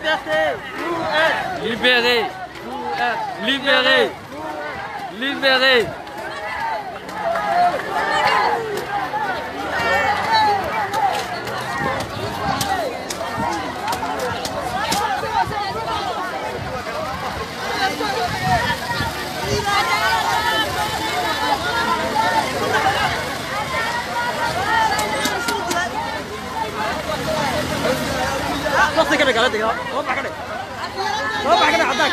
Libéré. Libéré. Libéré. نص كده قاعد كده وضع كده وضع كده عداك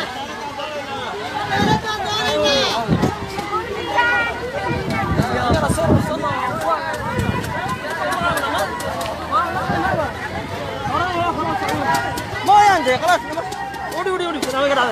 يلا صور وصلنا ما ينجي خلاص ودي ودي ودي انا قاعد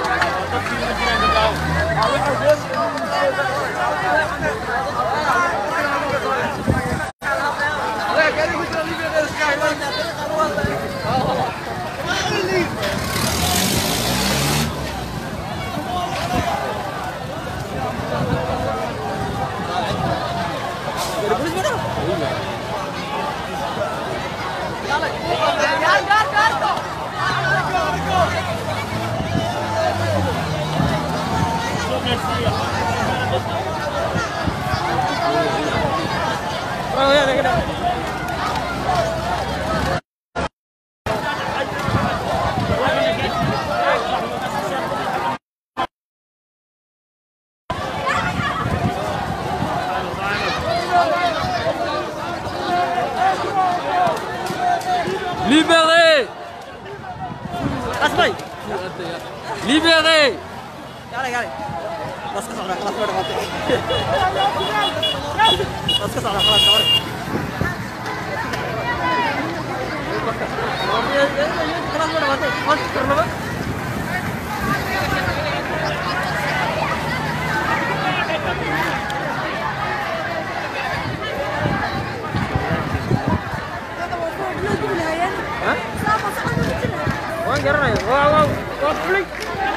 Hãy subscribe cho kênh Ghiền Mì Gõ để không bỏ lỡ những video hấp dẫn. Ada polis mana? Oh ya, ada. Libéré! Asmai. Libéré! Kali. Kelas kelas udah mati. Kelas kelas. Kelas udah mati. Mas, kenapa? Hah? Wah, jarang ya. Wow, klik.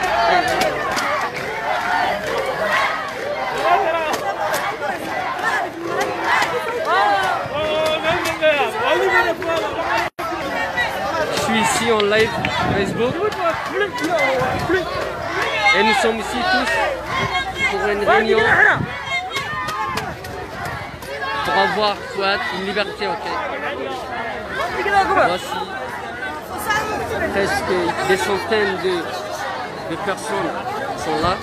Je suis ici en live Facebook et nous sommes ici tous pour une réunion pour avoir soit une liberté, ok. Voici presque des centaines de personnes sont là.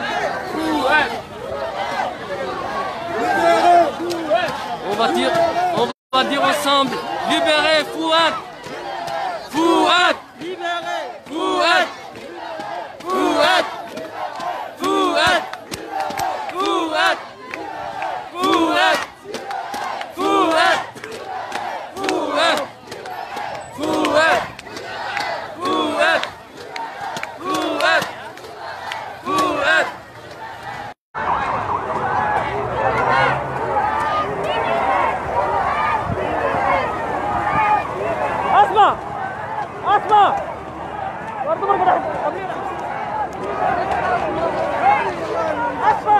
On va dire ensemble, libérez Fouad! Fouad! Libéré! Fouad! Fouad! Fouad! Fouad! Fouad! Fouad! Fouad! Fouad! Fouad! Fouad! Fouad! Asma! Wartu bergerak. Asma!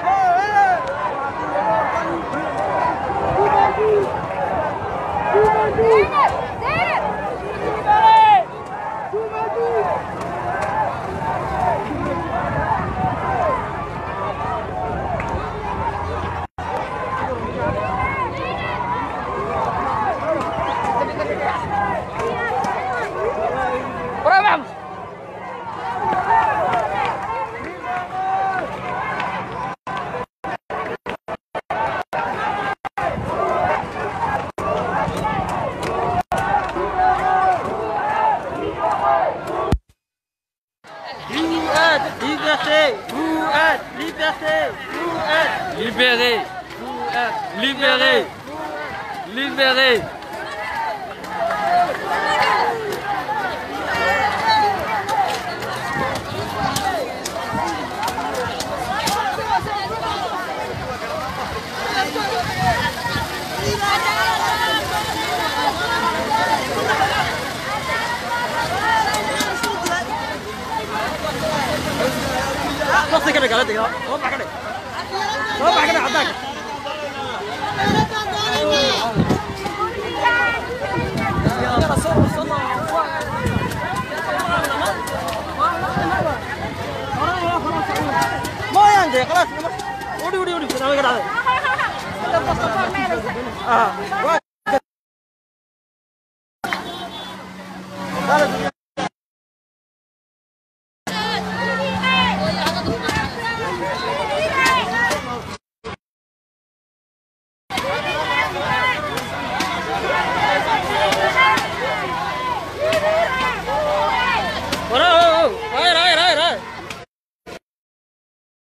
Libéré! Libéré! Libéré! Masih kena galet ya? Oh, pakai. Oh, pakai ada. Mau yang deh kelas. Udah, kenapa kena? Ah, wah.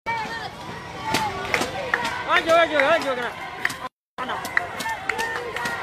Ayo kena.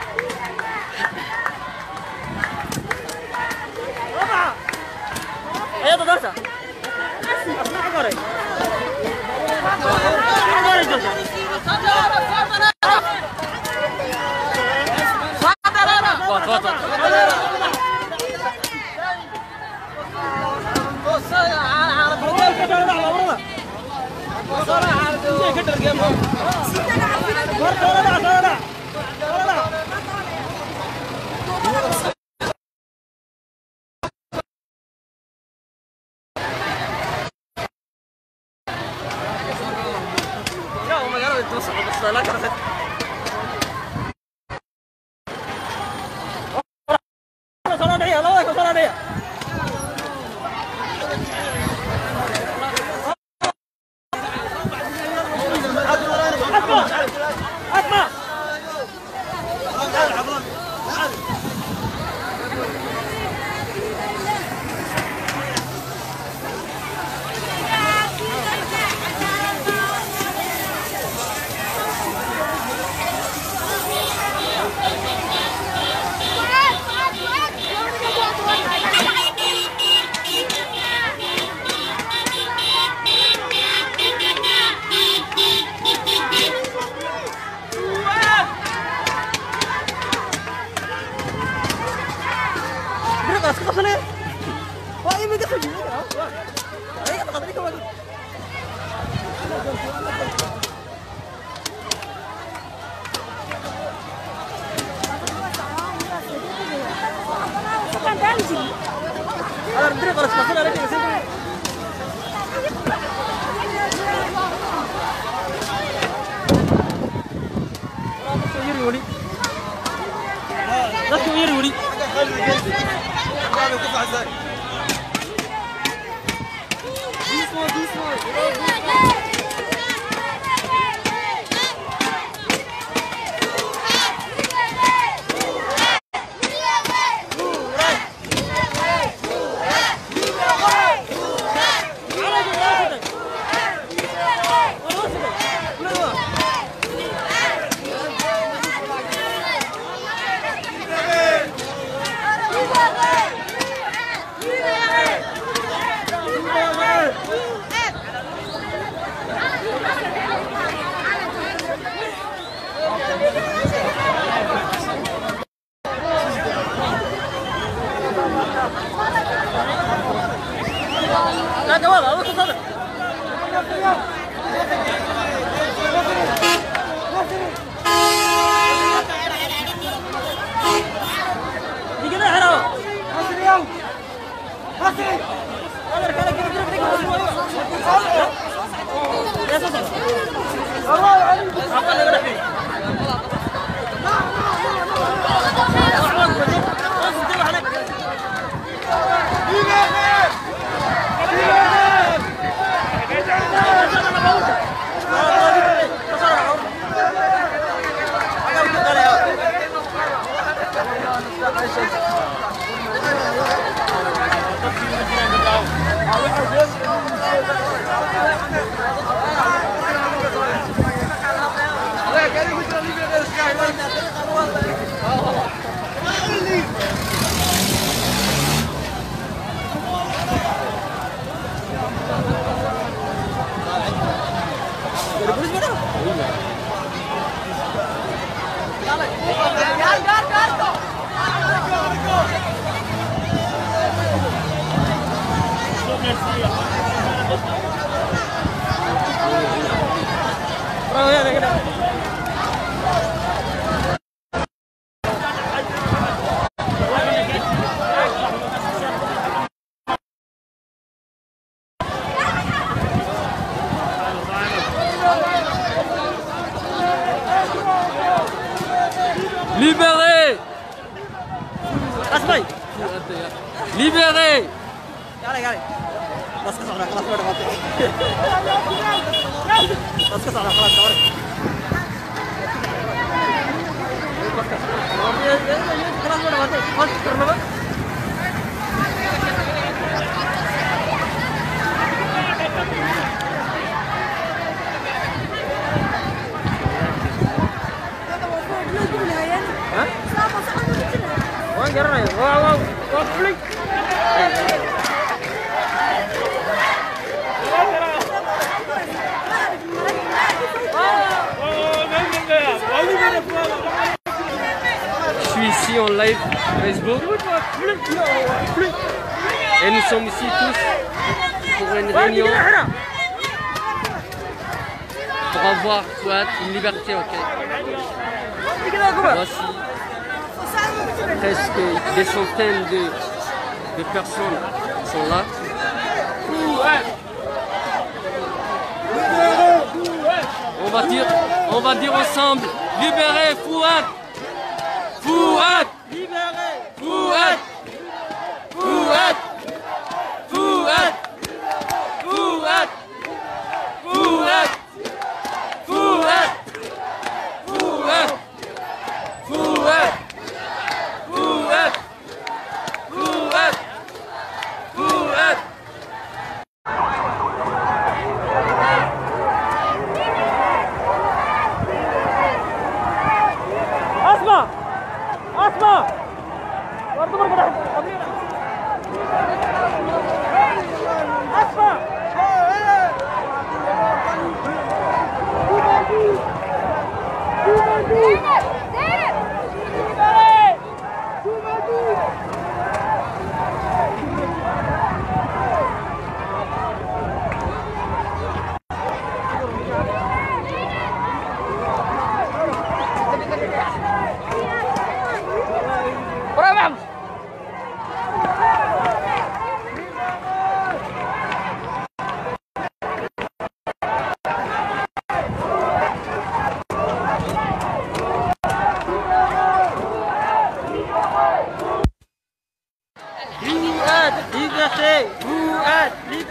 هذا الطريق ولا تفصل عليك بس dadku yar wali لا جوال هذا تصدق دي كده حلوه مصري يلا مصري يلا كده يا صوت الله عليك عقل ولا فين Libérez! اسمعي Libérez! قالي بس كسرنا خلاص ما دخلت بس كسرنا خلاص دوري خلاص ما دخلت خلاص كسرنا وين جرنا واو فلي Je suis ici en live Facebook et nous sommes ici tous pour une réunion pour avoir soit une liberté, ok. Voici presque des centaines de personnes sont là. On va dire ensemble, libérez Fouad! Fouad! libérez Fouad! Fouad! Fouad! Fouad! Fouad! Fouad! Fouad! Fouad! Fouad! Fouad! Fouad! اسمع برضه ما قدرت اسمع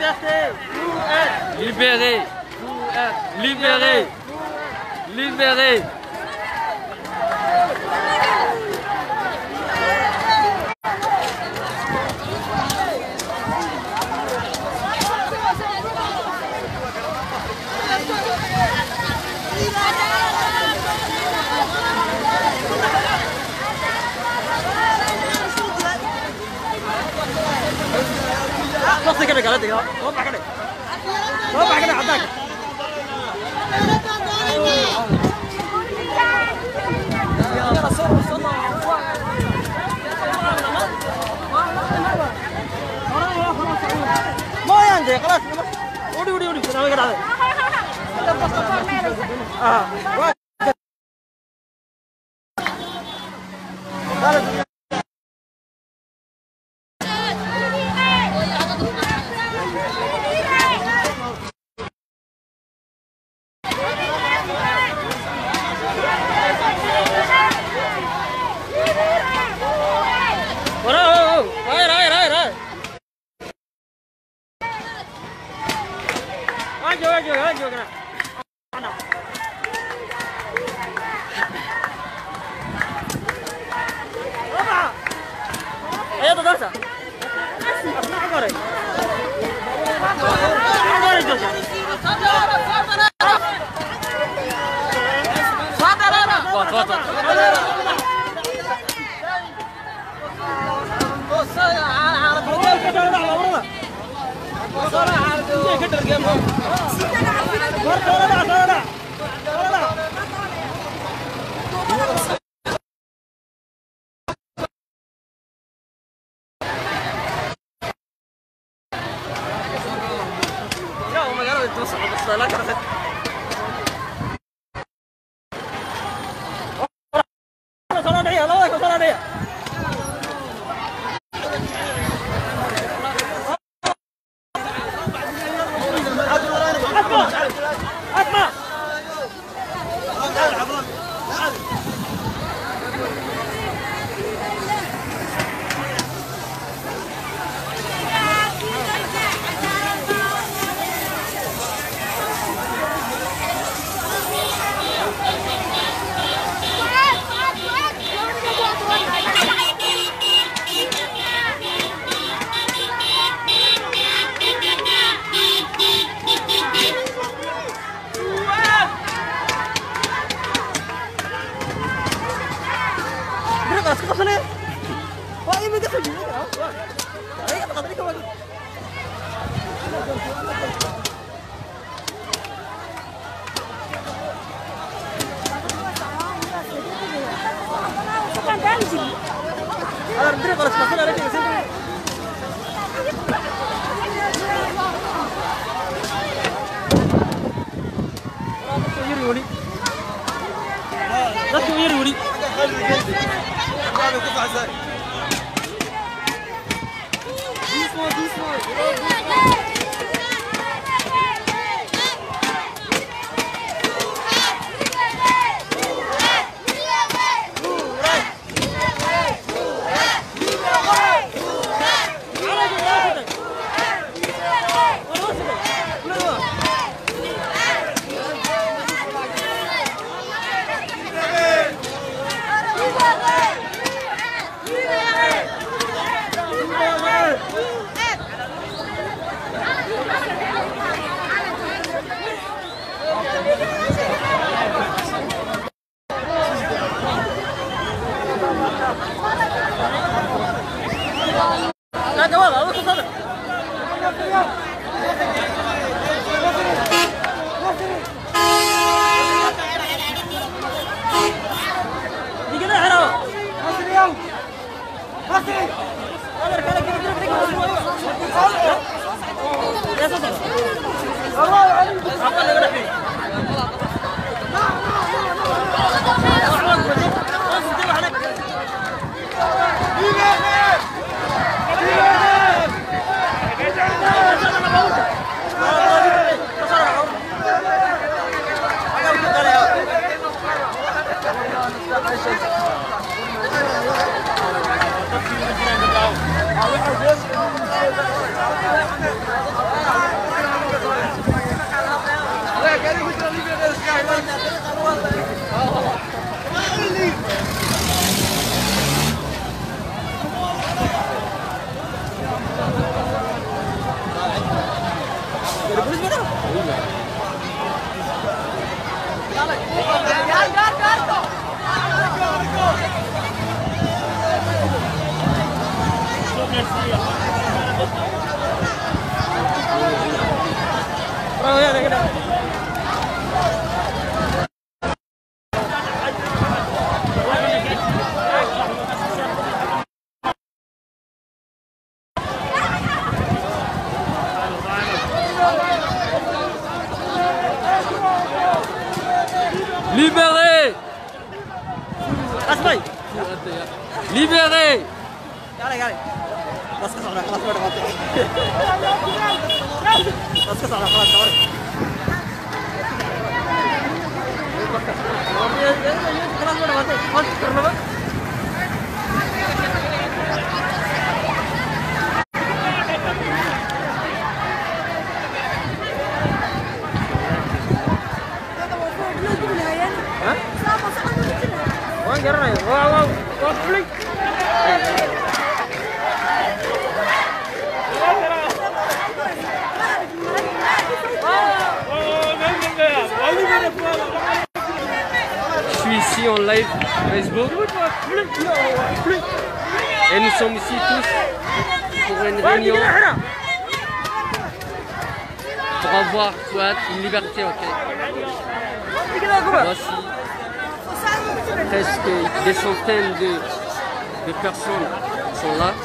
Libérez. Libérez. Libérez. نص كده قالت لي وضع كده وضع كده عداك يا رسول الله ما عندي خلاص ودي ودي ودي انا كده اه Ayo kena. Apa? Ayo tu dah sah. Apa kau ni? Apa ni tu? Sadar. Buat. Yes. أسمعي libéré. قالي بس كسر خلاص ما دخلت بس كسر خلاص Je suis ici en live Facebook et nous sommes ici tous pour une réunion pour avoir soit une liberté, ok. Voici presque des centaines de personnes sont là.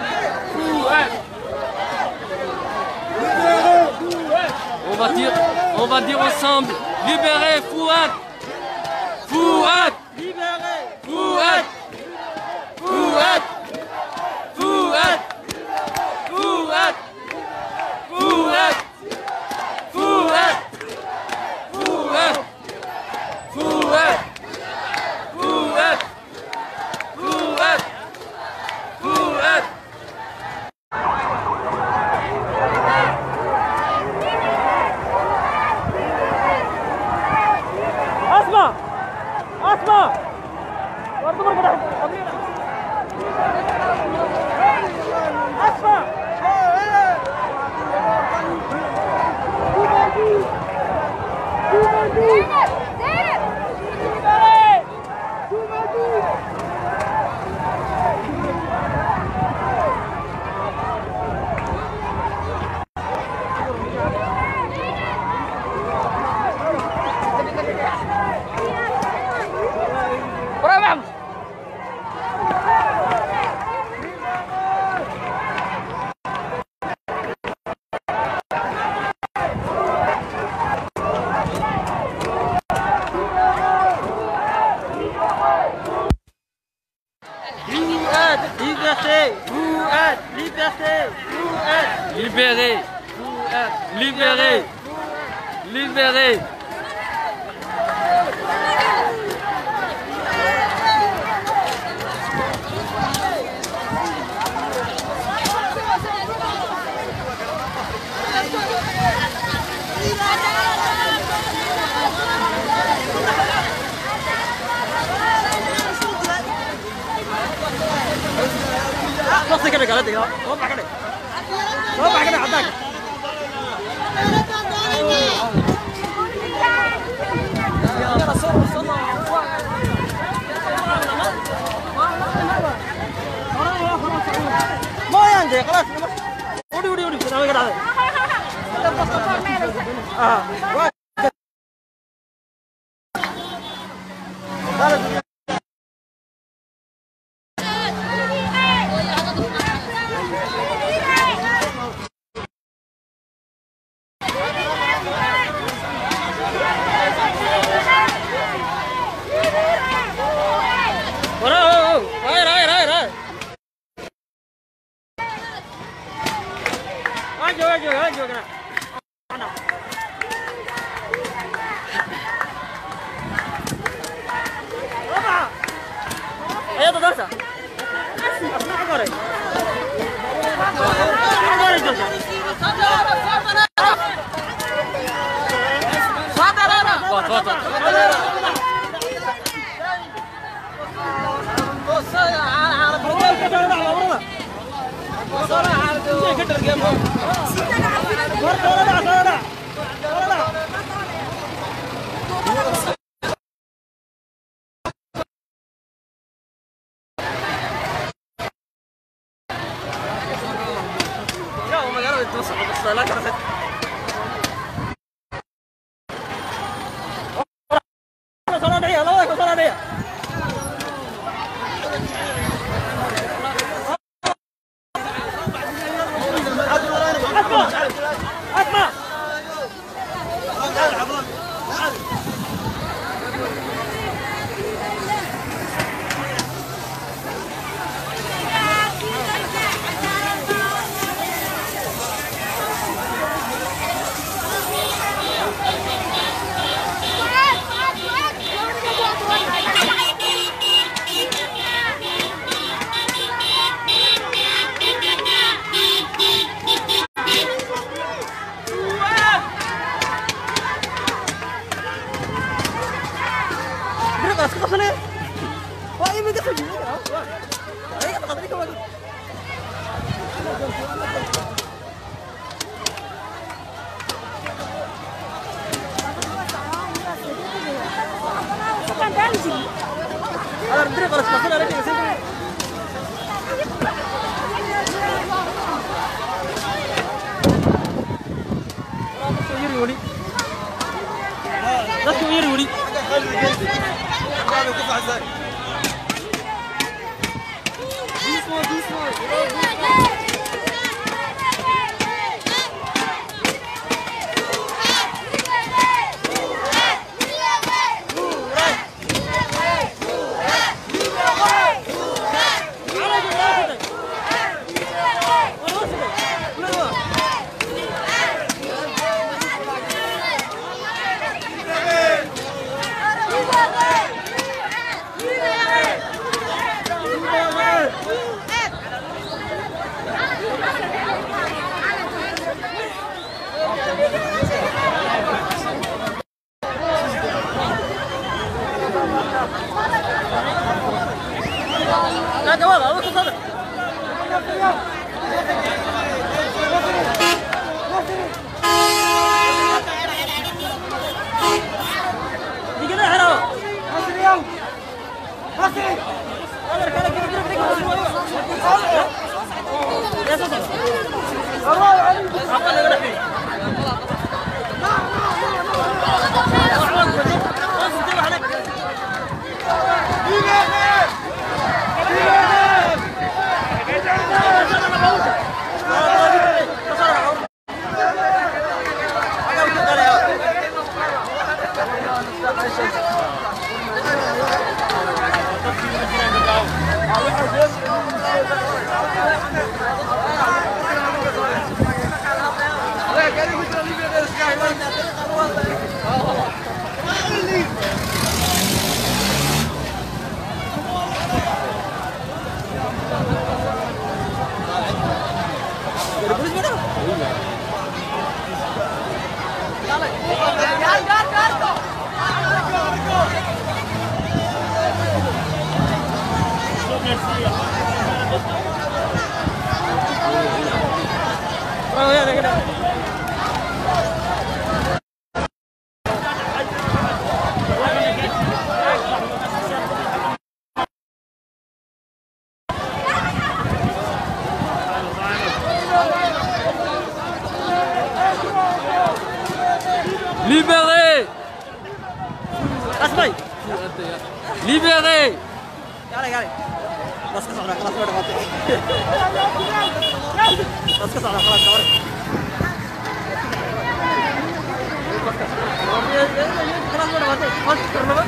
On va dire ensemble, libérez Fouad, Fouad, libéré Fouad, Fouad, Fouad, Fouad, Fouad, Fouad, Fouad, Fouad, Fouad, Fouad, Fouad. أسمع أسمع برضو مرة أسمع Liberté, Fouad, liberté, Fouad. Libéré, libéré, libéré. نص كده قالت لي ربع كده ربع كده عداك يا رسول الله ما ينجي خلاص ودي ودي ودي انا قاعد Wah, ini kita segini kan? Ayo kita tadi kemana? Ada menteri kalau sepatu ada di sini. Let's go here, Woody. This one. Nah, coba lah, lu ke sana. Dikit dah, halo. Masih yang. Masih. Kalau kira-kira ya, selesai. Apa lagi? Libérez! Asmai! Libérez! Kali. Bas ke sana, kelas udah mati. Bas ke sana, kelas udah. Kelas udah mati. Bas kenapa?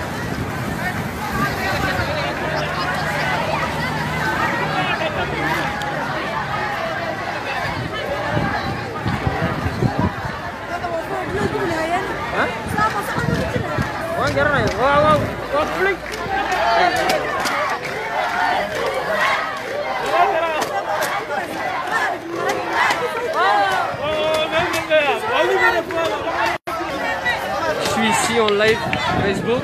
Jarang ya. Wow, klik. Je suis ici en live Facebook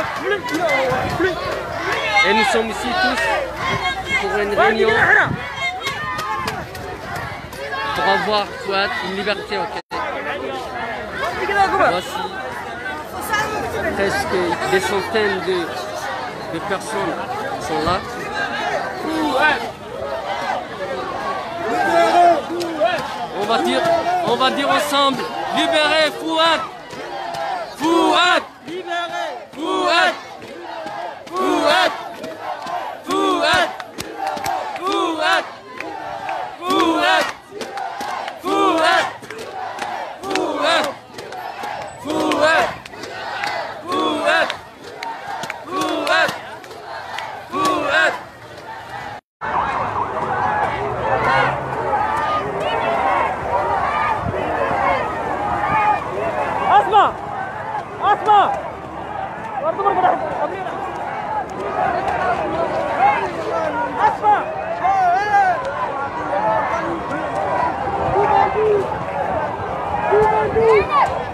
et nous sommes ici tous pour une réunion pour avoir Fouad une liberté en Qatar. Voici presque des centaines de personnes sont là. On va dire ensemble, libérez Fouad! Fouad! Libérez! Fouad! Fouad! Fouad! Fouad! Fouad! Fouad! Fouad! Fouad! Fouad! Fouad! Fouad! Asma! Wartu bergerak. Asma! Tubandi!